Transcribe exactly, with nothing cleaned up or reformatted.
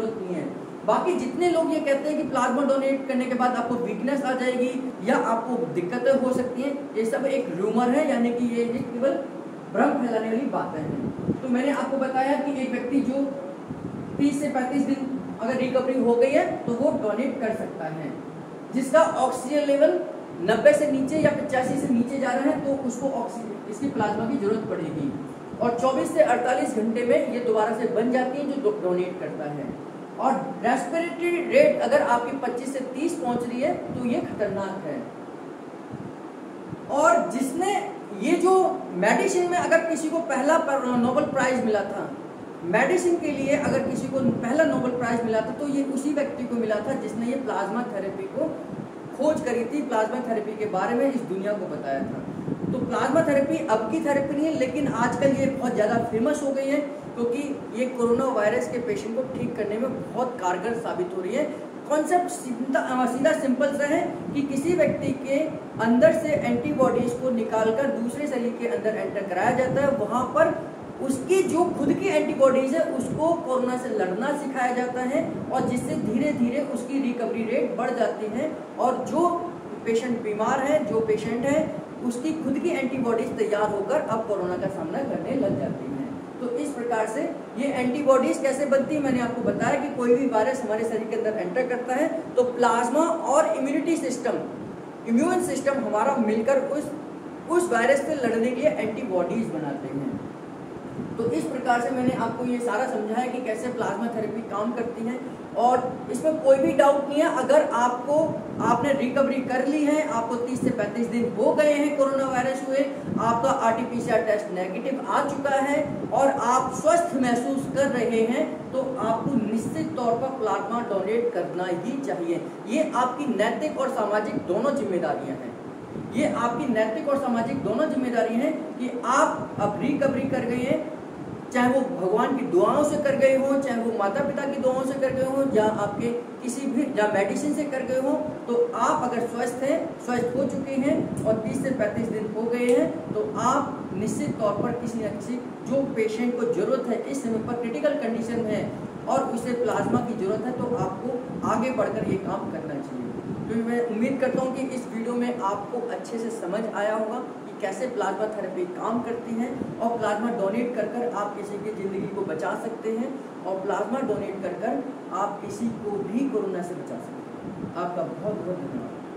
जरूरत नहीं है। बाकी जितने लोग ये कहते हैं कि प्लाज्मा डोनेट करने के बाद आपको वीकनेस आ जाएगी या आपको दिक्कतें हो सकती हैं, ये सब एक रूमर है, यानी कि ये केवल भ्रम फैलाने वाली बातें हैं। तो मैंने आपको बताया कि एक व्यक्ति जो तीस से पैंतीस दिन अगर रिकवरी हो गई है तो वो डोनेट कर सकता है। जिसका ऑक्सीजन लेवल नब्बे से नीचे या पचासी से नीचे जा रहा है तो उसको ऑक्सीजन इसकी प्लाज्मा की जरूरत पड़ेगी, और चौबीस से अड़तालीस घंटे में ये दोबारा से बन जाती है जो डोनेट करता है। और रेस्पिरेटरी रेट अगर आपकी पच्चीस से तीस पहुंच रही है तो ये खतरनाक है। और जिसने ये जो मेडिसिन में अगर किसी को पहला नोबेल प्राइज मिला था, मेडिसिन के लिए अगर किसी को पहला नोबेल प्राइज मिला था तो ये उसी व्यक्ति को मिला था जिसने ये प्लाज्मा थेरेपी को खोज करी थी, प्लाज्मा थेरेपी के बारे में इस दुनिया को बताया था। तो प्लाज्मा थेरेपी अब की थेरेपी नहीं है, लेकिन आजकल ये बहुत ज़्यादा फेमस हो गई है क्योंकि ये कोरोना वायरस के पेशेंट को ठीक करने में बहुत कारगर साबित हो रही है। कॉन्सेप्ट सीधा सीधा सिंपल सा है कि किसी व्यक्ति के अंदर से एंटीबॉडीज को निकालकर दूसरे शरीर के अंदर एंटर कराया जाता है, वहाँ पर उसकी जो खुद की एंटीबॉडीज है उसको कोरोना से लड़ना सिखाया जाता है, और जिससे धीरे धीरे उसकी रिकवरी रेट बढ़ जाती है, और जो पेशेंट बीमार है, जो पेशेंट है, उसकी खुद की एंटीबॉडीज तैयार होकर अब कोरोना का सामना करने लग जाती हैं। तो इस प्रकार से ये एंटीबॉडीज कैसे बनती है, मैंने आपको बताया कि कोई भी वायरस हमारे शरीर के अंदर एंटर करता है तो प्लाज्मा और इम्यूनिटी सिस्टम, इम्यून सिस्टम हमारा मिलकर उस उस वायरस से लड़ने के लिए एंटीबॉडीज बनाते हैं। तो इस प्रकार से मैंने आपको ये सारा समझाया कि कैसे प्लाज्मा थेरेपी काम करती है, और इसमें कोई भी डाउट नहीं है। अगर आपको आपने रिकवरी कर ली है, आपको तीस से पैंतीस दिन हो गए हैं कोरोना वायरस हुए, आपका आरटीपीसीआर टेस्ट नेगेटिव आ चुका है और आप स्वस्थ महसूस कर रहे हैं, तो आपको निश्चित तौर पर प्लाज्मा डोनेट करना ही चाहिए। ये आपकी नैतिक और सामाजिक दोनों जिम्मेदारियां हैं। ये आपकी नैतिक और सामाजिक दोनों जिम्मेदारी हैं कि आप अब रिकवरी कर गए हैं, चाहे वो भगवान की दुआओं से कर गए हों, चाहे वो माता पिता की दुआओं से कर गए हों, या आपके किसी भी या मेडिसिन से कर गए हों, तो आप अगर स्वस्थ हैं, स्वस्थ हो चुके हैं और तीस से पैंतीस दिन हो गए हैं, तो आप निश्चित तौर पर किसी न किसी जो पेशेंट को जरूरत है, इस समय पर क्रिटिकल कंडीशन है और उसे प्लाज्मा की जरूरत है, तो आपको आगे बढ़कर ये काम करना चाहिए। तो मैं उम्मीद करता हूँ कि इस वीडियो में आपको अच्छे से समझ आया होगा कि कैसे प्लाज्मा थेरेपी काम करती है, और प्लाज्मा डोनेट कर कर आप किसी की ज़िंदगी को बचा सकते हैं, और प्लाज्मा डोनेट कर कर आप किसी को भी कोरोना से बचा सकते हैं। आपका बहुत बहुत धन्यवाद।